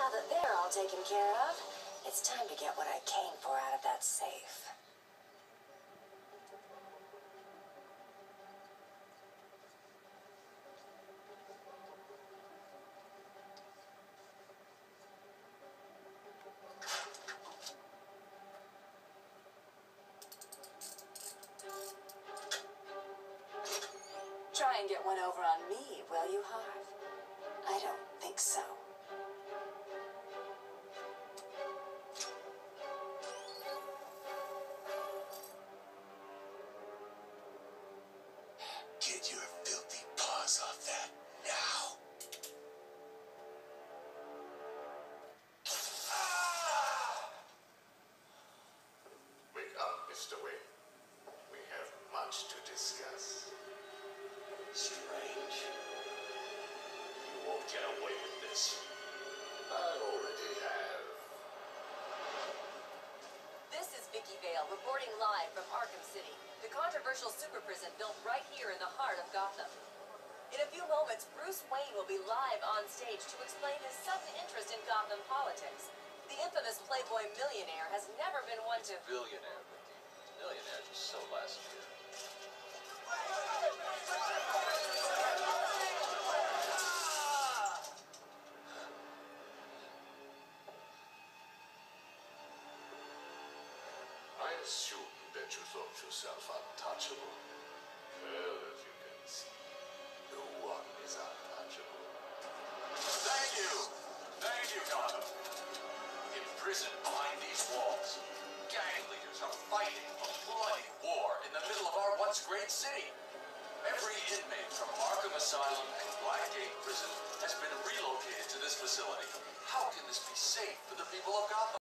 Now that they're all taken care of, it's time to get what I came for out of that safe. Try and get one over on me, will you, Harv? I don't think so. Get your filthy paws off that now. Wake up, Mr. Wayne. We have much to discuss. Strange. You won't get away with this. I already have. This is Vicky Vale reporting live from Arkham City, the controversial super prison built right here in the heart of Gotham. In a few moments, Bruce Wayne will be live on stage to explain his sudden interest in Gotham politics. The infamous Playboy millionaire has never been one to... Billionaire, Vicky. Millionaires are so last year. I assume that you thought yourself untouchable. Well, as you can see, no one is untouchable. Thank you! Thank you, Gotham! Imprisoned behind these walls, gang leaders are fighting a bloody war in the middle of our once great city. Every inmate from Arkham Asylum and Blackgate Prison has been relocated to this facility. How can this be safe for the people of Gotham?